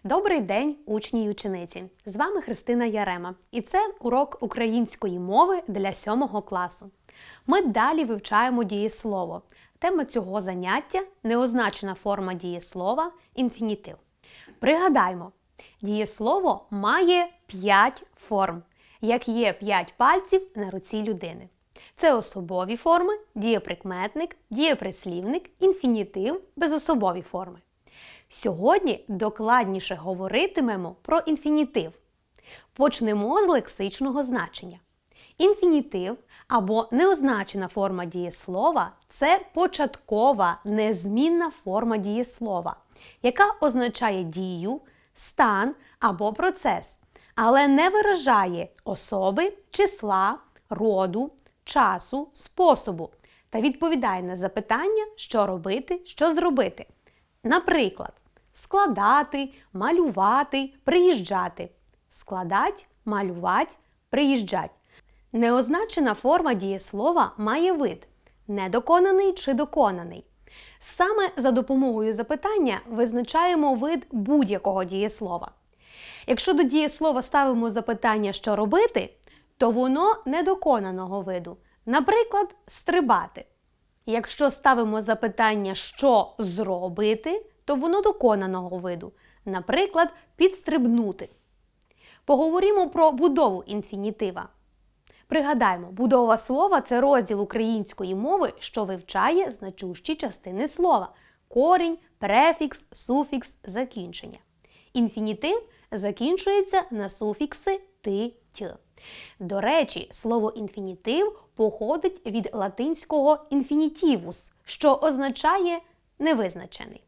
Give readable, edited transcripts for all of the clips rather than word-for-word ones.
Добрий день, учні й учениці! З вами Христина Ярема. І це урок української мови для 7 класу. Ми далі вивчаємо дієслово. Тема цього заняття – неозначена форма дієслова – інфінітив. Пригадаймо, дієслово має 5 форм, як є 5 пальців на руці людини. Це особові форми, дієприкметник, дієприслівник, інфінітив, безособові форми. Сьогодні докладніше говоритимемо про інфінітив. Почнемо з лексичного значення. Інфінітив або неозначена форма дієслова – це початкова незмінна форма дієслова, яка означає дію, стан або процес, але не виражає особи, числа, роду, часу, способу та відповідає на запитання, що робити, що зробити. Наприклад, складати, малювати, приїжджати. Складать, малювать, приїжджать. Неозначена форма дієслова має вид – недоконаний чи доконаний. Саме за допомогою запитання визначаємо вид будь-якого дієслова. Якщо до дієслова ставимо запитання «що робити», то воно недоконаного виду. Наприклад, стрибати. Якщо ставимо запитання «що зробити», то воно доконаного виду. Наприклад, підстрибнути. Поговоримо про будову інфінітива. Пригадаймо, будова слова – це розділ української мови, що вивчає значущі частини слова – корінь, префікс, суфікс, закінчення. Інфінітив закінчується на суфікси «ти», «т». До речі, слово «інфінітив» походить від латинського «інфінітівус», що означає «невизначений».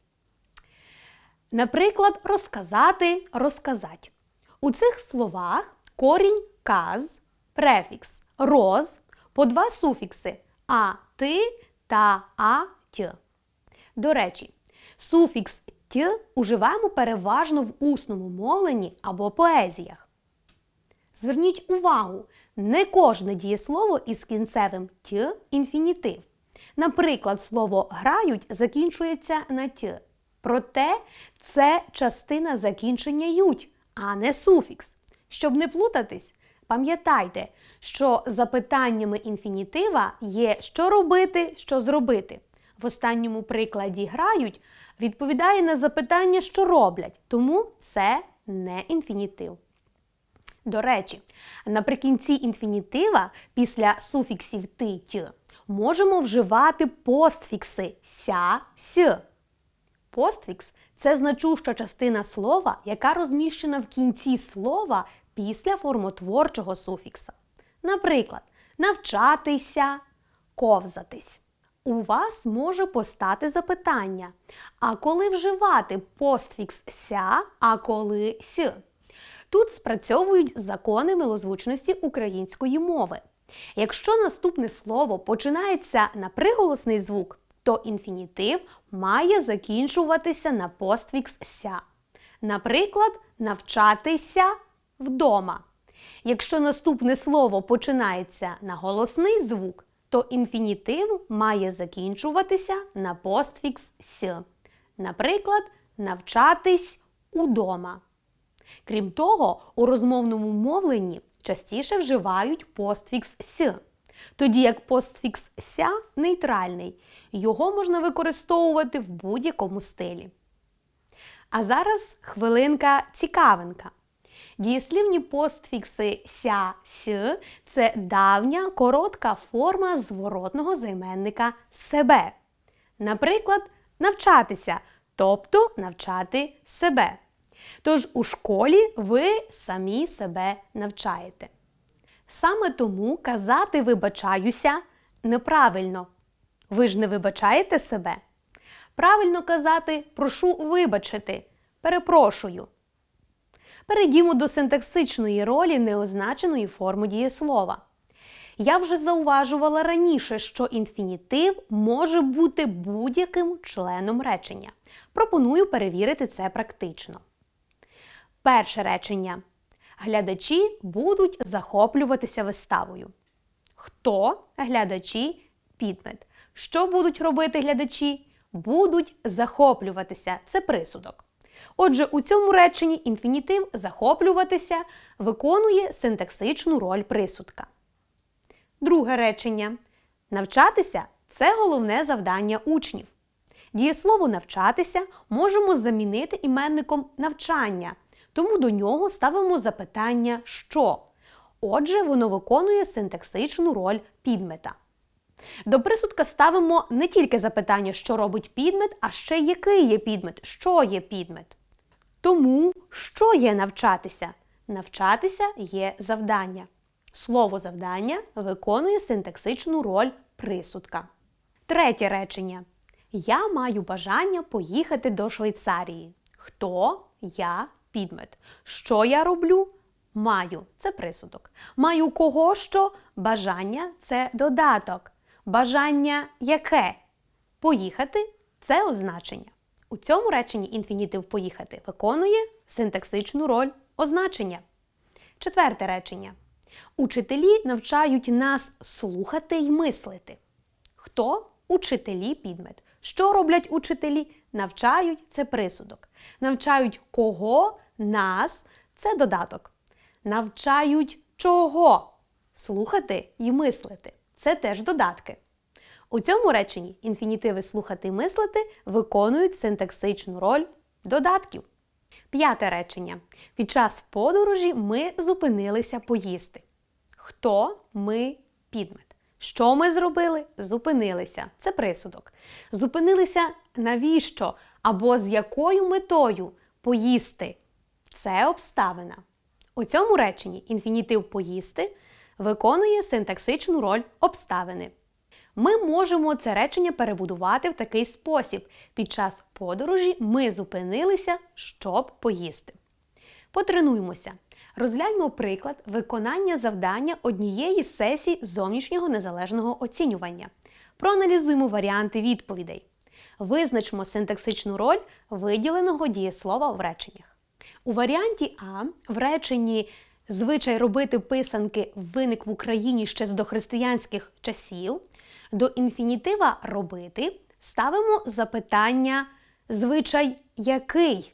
Наприклад, розказати, розказать. У цих словах корінь «каз», префікс «роз», по 2 суфікси «а», «ти» та «а», «т». До речі, суфікс «т» уживаємо переважно в усному мовленні або поезіях. Зверніть увагу, не кожне дієслово із кінцевим «т» – інфінітив. Наприклад, слово «грають» закінчується на «т». Проте це частина закінчення «ють», а не суфікс. Щоб не плутатись, пам'ятайте, що запитаннями інфінітива є «що робити», «що зробити». В останньому прикладі «грають» відповідає на запитання «що роблять», тому це не інфінітив. До речі, наприкінці інфінітива після суфіксів «ти», «т» можемо вживати постфікси «ся», «с». Постфікс – це значуща частина слова, яка розміщена в кінці слова після формотворчого суфікса. Наприклад, навчатися, ковзатись. У вас може постати запитання, а коли вживати постфікс «ся», а коли «с»? Тут спрацьовують закони милозвучності української мови. Якщо наступне слово починається на приголосний звук, то інфінітив має закінчуватися на постфікс «ся». Наприклад, навчатися вдома. Якщо наступне слово починається на голосний звук, то інфінітив має закінчуватися на постфікс «с». Наприклад, навчатись удома. Крім того, у розмовному мовленні частіше вживають постфікс «с», тоді як постфікс «ся» нейтральний. Його можна використовувати в будь-якому стилі. А зараз хвилинка-цікавинка. Дієслівні постфікси «ся», «с» – це давня, коротка форма зворотного займенника «себе». Наприклад, навчатися, тобто навчати себе. Тож у школі ви самі себе навчаєте. Саме тому казати «вибачаюся» неправильно. Ви ж не вибачаєте себе? Правильно казати «прошу вибачити», «перепрошую». Перейдімо до синтаксичної ролі неозначеної форми дієслова. Я вже зауважувала раніше, що інфінітив може бути будь-яким членом речення. Пропоную перевірити це практично. Перше речення. Глядачі будуть захоплюватися виставою. Хто? Глядачі. Підмет. Що будуть робити глядачі? Будуть захоплюватися. Це присудок. Отже, у цьому реченні інфінітив «захоплюватися» виконує синтаксичну роль присудка. Друге речення. Навчатися – це головне завдання учнів. Дієслово «навчатися» можемо замінити іменником «навчання», тому до нього ставимо запитання «що?». Отже, воно виконує синтаксичну роль підмета. До присудка ставимо не тільки запитання, що робить підмет, а ще який є підмет, що є підмет. Тому, що є навчатися? Навчатися є завдання. Слово «завдання» виконує синтаксичну роль присудка. Третє речення. Я маю бажання поїхати до Швейцарії. Хто? Я – підмет. Що я роблю? Маю – це присудок. Маю кого що? Бажання – це додаток. Бажання яке? Поїхати – це означення. У цьому реченні інфінітив «поїхати» виконує синтаксичну роль означення. Четверте речення. Учителі навчають нас слухати й мислити. Хто? Учителі підмет. Що роблять учителі? Навчають – це присудок. Навчають кого? Нас – це додаток. Навчають чого? Слухати й мислити. Це теж додатки. У цьому реченні інфінітиви «слухати» і «мислити» виконують синтаксичну роль додатків. П'яте речення. Під час подорожі ми зупинилися поїсти. Хто? Ми – підмет. Що ми зробили? Зупинилися. Це присудок. Зупинилися навіщо? Або з якою метою? Поїсти. Це обставина. У цьому реченні інфінітив «поїсти» виконує синтаксичну роль обставини. Ми можемо це речення перебудувати в такий спосіб. Під час подорожі ми зупинилися, щоб поїсти. Потренуймося. Розгляньмо приклад виконання завдання однієї з сесій зовнішнього незалежного оцінювання. Проаналізуємо варіанти відповідей. Визначмо синтаксичну роль виділеного дієслова в реченнях. У варіанті А в реченні «звичай робити писанки виник в Україні ще з дохристиянських часів» до інфінітива «робити» ставимо запитання «звичай який?».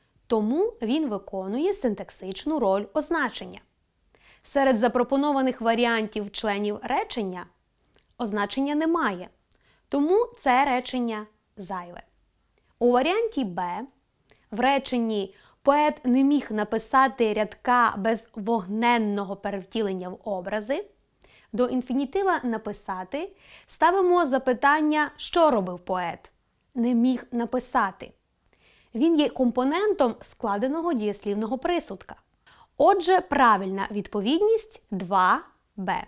Тому він виконує синтаксичну роль означення. Серед запропонованих варіантів членів речення означення немає, тому це речення зайве. У варіанті Б в реченні «поет не міг написати рядка без вогненного перевтілення в образи» до інфінітива «написати» ставимо запитання «що робив поет?» Не міг написати. Він є компонентом складеного дієслівного присудка. Отже, правильна відповідність 2Б.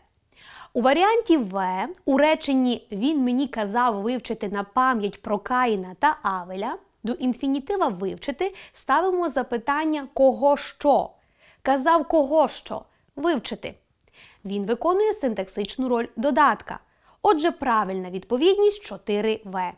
У варіанті В у реченні «він мені казав вивчити на пам'ять про Каїна та Авеля» до інфінітива «вивчити» ставимо запитання «кого що?». Казав кого що? Вивчити. Він виконує синтаксичну роль додатка. Отже, правильна відповідність 4В.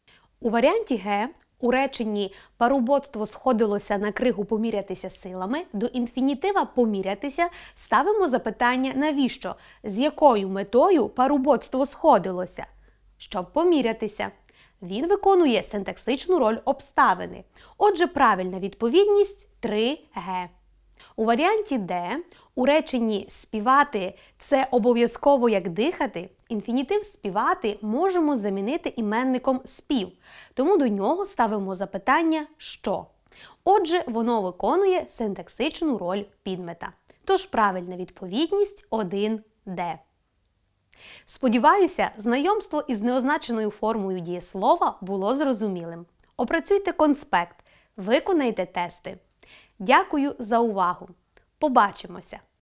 У варіанті Г у реченні «парубоцтво сходилося на кригу помірятися силами» до інфінітива «помірятися» ставимо запитання «навіщо?», з якою метою парубоцтво сходилося? Щоб помірятися. Він виконує синтаксичну роль обставини. Отже, правильна відповідність 3Г. У варіанті Д у реченні «співати – це обов'язково як дихати» інфінітив «співати» можемо замінити іменником «спів», тому до нього ставимо запитання «що?». Отже, воно виконує синтаксичну роль підмета. Тож правильна відповідність 1Д. Сподіваюся, знайомство із неозначеною формою дієслова було зрозумілим. Опрацюйте конспект, виконайте тести. Дякую за увагу! Побачимося!